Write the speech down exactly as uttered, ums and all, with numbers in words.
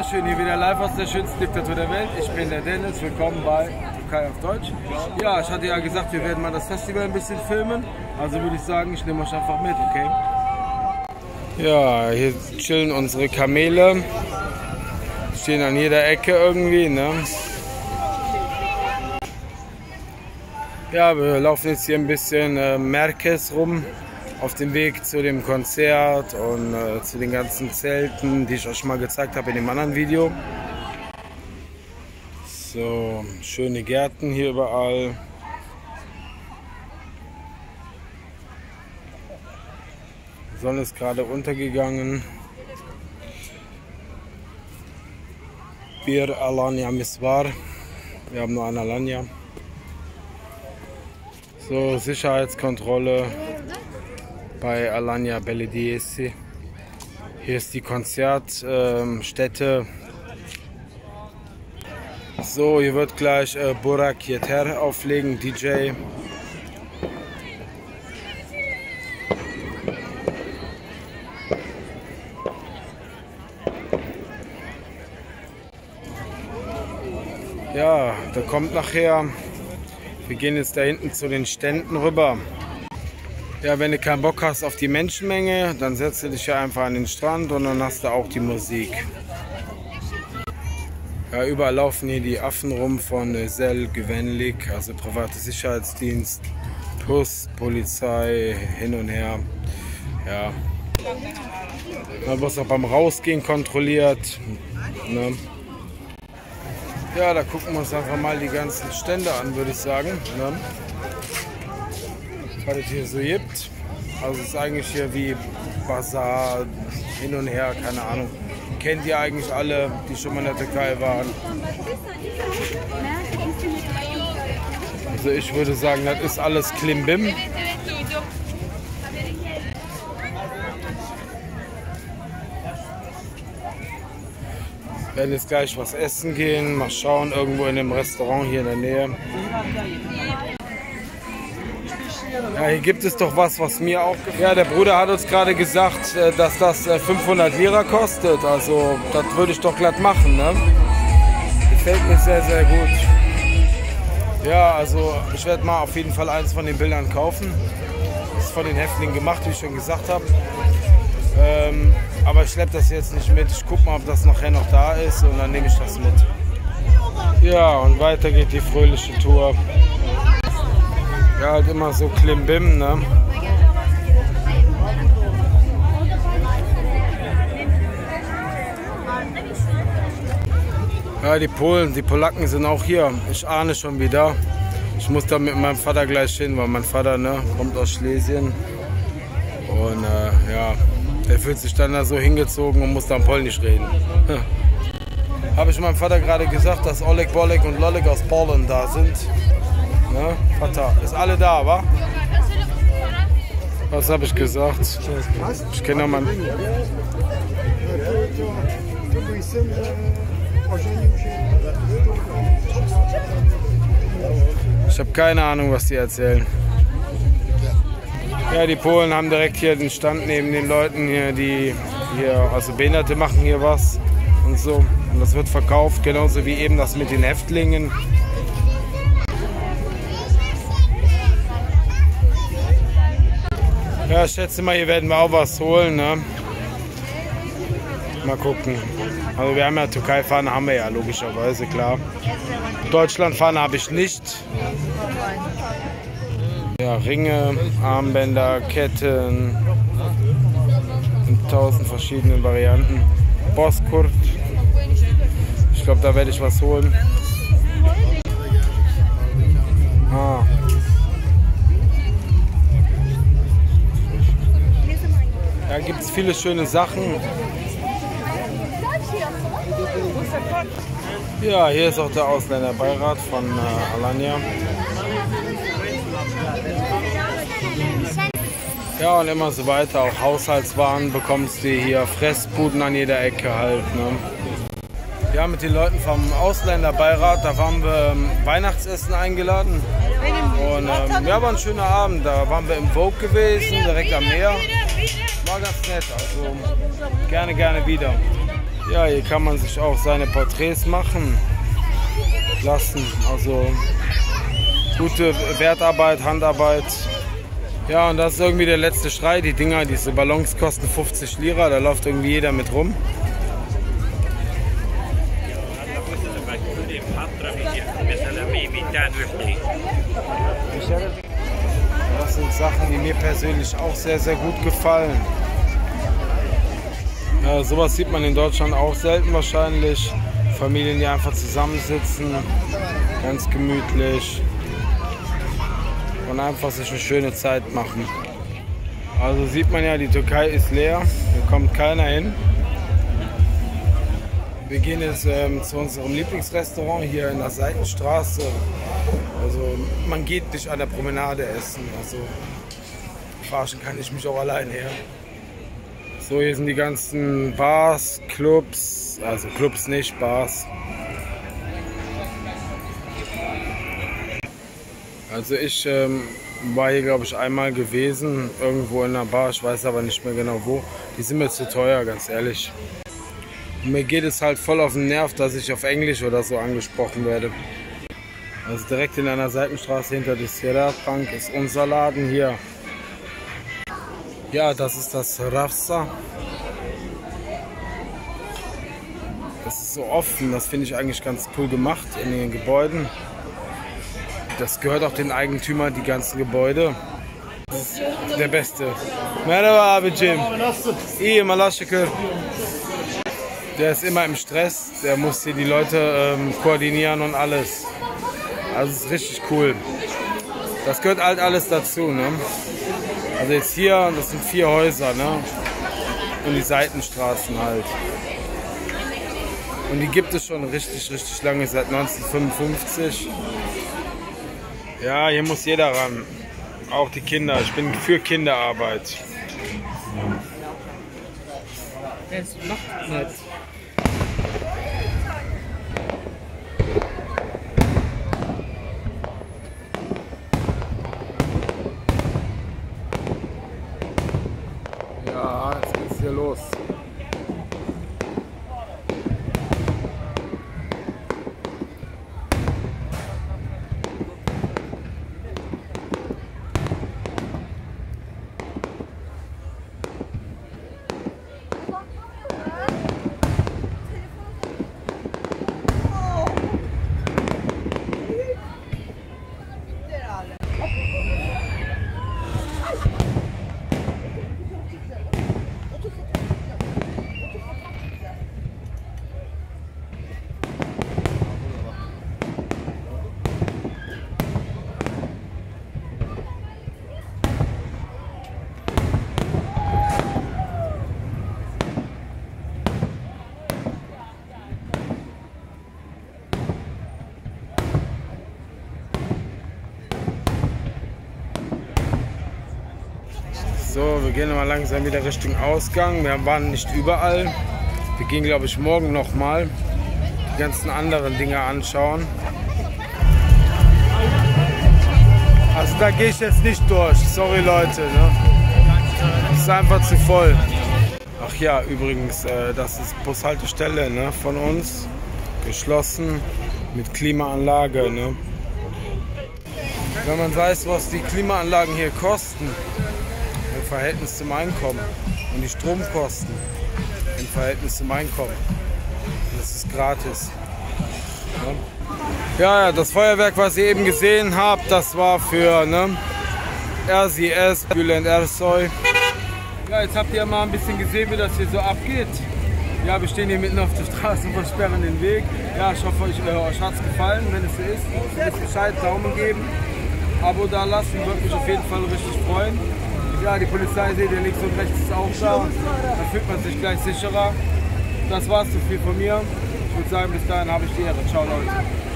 Ja, schön, hier wieder live aus der schönsten Diktatur der Welt. Ich bin der Dennis, willkommen bei Türkei auf Deutsch. Ja, ich hatte ja gesagt, wir werden mal das Festival ein bisschen filmen. Also würde ich sagen, ich nehme euch einfach mit, okay? Ja, hier chillen unsere Kamele. Stehen an jeder Ecke irgendwie, ne? Ja, wir laufen jetzt hier ein bisschen äh, Merkez rum. Auf dem Weg zu dem Konzert und äh, zu den ganzen Zelten, die ich euch mal gezeigt habe in dem anderen Video. So, schöne Gärten hier überall. Die Sonne ist gerade untergegangen. Bir Alanya Misvar. Wir haben nur eine Alanya. So, Sicherheitskontrolle bei Alanya Belediyesi. Hier ist die Konzertstätte. Ähm, so, hier wird gleich äh, Burak Yeter auflegen, D J. Ja, da kommt nachher. Wir gehen jetzt da hinten zu den Ständen rüber. Ja, wenn du keinen Bock hast auf die Menschenmenge, dann setzt du dich ja einfach an den Strand und dann hast du auch die Musik. Ja, überall laufen hier die Affen rum von Özel Güvenlik, also private Sicherheitsdienst, P U S, Polizei, hin und her. Ja. Man wird auch beim Rausgehen kontrolliert. Ne? Ja, da gucken wir uns einfach mal die ganzen Stände an, würde ich sagen. Ne? Was es hier so gibt. Also es ist eigentlich hier wie Bazar, hin und her, keine Ahnung. Kennt ihr eigentlich alle, die schon mal in der Türkei waren? Also ich würde sagen, das ist alles Klimbim. Wir werden jetzt gleich was essen gehen, mal schauen, irgendwo in einem Restaurant hier in der Nähe. Ja, hier gibt es doch was, was mir auch gefällt. Ja, der Bruder hat uns gerade gesagt, dass das fünfhundert Lira kostet. Also, das würde ich doch glatt machen, ne? Gefällt mir sehr, sehr gut. Ja, also, ich werde mal auf jeden Fall eins von den Bildern kaufen. Das ist von den Häftlingen gemacht, wie ich schon gesagt habe. Ähm, aber ich schleppe das jetzt nicht mit. Ich gucke mal, ob das nachher noch da ist und dann nehme ich das mit. Ja, und weiter geht die fröhliche Tour. Ja, halt immer so Klimbim, ne? Ja, die Polen, die Polacken sind auch hier. Ich ahne schon wieder. Ich muss da mit meinem Vater gleich hin, weil mein Vater, ne, kommt aus Schlesien. Und äh, ja, der fühlt sich dann da so hingezogen und muss dann Polnisch reden. Habe ich meinem Vater gerade gesagt, dass Oleg, Bolek und Lolek aus Polen da sind. Ne? Vater, ist alle da, wa? Was habe ich gesagt? Ich kenne meinen. Ich habe keine Ahnung, was die erzählen. Ja, die Polen haben direkt hier den Stand neben den Leuten hier, die hier, also Behinderte machen hier was und so. Und das wird verkauft, genauso wie eben das mit den Häftlingen. Ja, ich schätze mal, hier werden wir auch was holen, ne? Mal gucken. Also wir haben ja Türkei-Fahne, haben wir ja logischerweise, klar. Deutschland-Fahne habe ich nicht. Ja, Ringe, Armbänder, Ketten. In tausend verschiedenen Varianten. Boskurt. Ich glaube, da werde ich was holen. Ah. Da gibt es viele schöne Sachen. Ja, hier ist auch der Ausländerbeirat von äh, Alanya. Ja, und immer so weiter. Auch Haushaltswaren bekommst du hier, Fressbuden an jeder Ecke halt. Ne? Ja, mit den Leuten vom Ausländerbeirat, da waren wir ähm, Weihnachtsessen eingeladen. Und ähm, ja, war ein schöner Abend. Da waren wir im Vogue gewesen, direkt am Meer. War ganz nett, also gerne, gerne wieder. Ja, hier kann man sich auch seine Porträts machen lassen. Also gute Wertarbeit, Handarbeit. Ja, und das ist irgendwie der letzte Schrei. Die Dinger, diese Ballons kosten fünfzig Lira, da läuft irgendwie jeder mit rum. Das sind Sachen, die mir persönlich auch sehr, sehr gut gefallen. Ja, sowas sieht man in Deutschland auch selten wahrscheinlich. Familien, die einfach zusammensitzen, ganz gemütlich und einfach sich eine schöne Zeit machen. Also sieht man ja, die Türkei ist leer, hier kommt keiner hin. Wir gehen jetzt ähm, zu unserem Lieblingsrestaurant hier in der Seitenstraße. Also man geht nicht an der Promenade essen, also verarschen kann ich mich auch alleine her. So, hier sind die ganzen Bars, Clubs, also Clubs nicht, Bars. Also ich ähm, war hier, glaube ich, einmal gewesen, irgendwo in einer Bar, ich weiß aber nicht mehr genau wo. Die sind mir zu teuer, ganz ehrlich. Und mir geht es halt voll auf den Nerv, dass ich auf Englisch oder so angesprochen werde. Also direkt in einer Seitenstraße hinter der Sierra Bank ist unser Laden hier. Ja, das ist das Rafsa. Das ist so offen, das finde ich eigentlich ganz cool gemacht in den Gebäuden. Das gehört auch den Eigentümern, die ganzen Gebäude. Das ist der Beste. Merhaba abicim. İyi malaşıkır. Der ist immer im Stress, der muss hier die Leute ähm, koordinieren und alles. Also es ist richtig cool. Das gehört halt alles dazu, ne? Also jetzt hier, das sind vier Häuser, ne? Und die Seitenstraßen halt. Und die gibt es schon richtig, richtig lange, seit neunzehnhundertfünfundfünfzig. Ja, hier muss jeder ran. Auch die Kinder. Ich bin für Kinderarbeit. Es macht nicht. Ja, jetzt geht's hier los. So, wir gehen mal langsam wieder Richtung Ausgang. Wir waren nicht überall. Wir gehen, glaube ich, morgen noch mal die ganzen anderen Dinge anschauen. Also da gehe ich jetzt nicht durch. Sorry Leute, ne? Das ist einfach zu voll. Ach ja, übrigens, äh, das ist Bushaltestelle, ne, von uns. Geschlossen mit Klimaanlage, ne? Wenn man weiß, was die Klimaanlagen hier kosten, im Verhältnis zum Einkommen, und die Stromkosten im Verhältnis zum Einkommen, das ist gratis. Ja, ja, das Feuerwerk, was ihr eben gesehen habt, das war für, ne, R C S, Bülent Ersoy. Ja, jetzt habt ihr mal ein bisschen gesehen, wie das hier so abgeht. Ja, wir stehen hier mitten auf der Straße und versperren den Weg. Ja, ich hoffe, euch, äh, euch hat es gefallen. Wenn es so ist, wisst Bescheid, Daumen geben, Abo da lassen, würde mich auf jeden Fall richtig freuen. Ja, die Polizei seht ihr links und rechts ist auch da. Da fühlt man sich gleich sicherer. Das war's so viel von mir. Ich würde sagen, bis dahin habe ich die Ehre. Ciao Leute.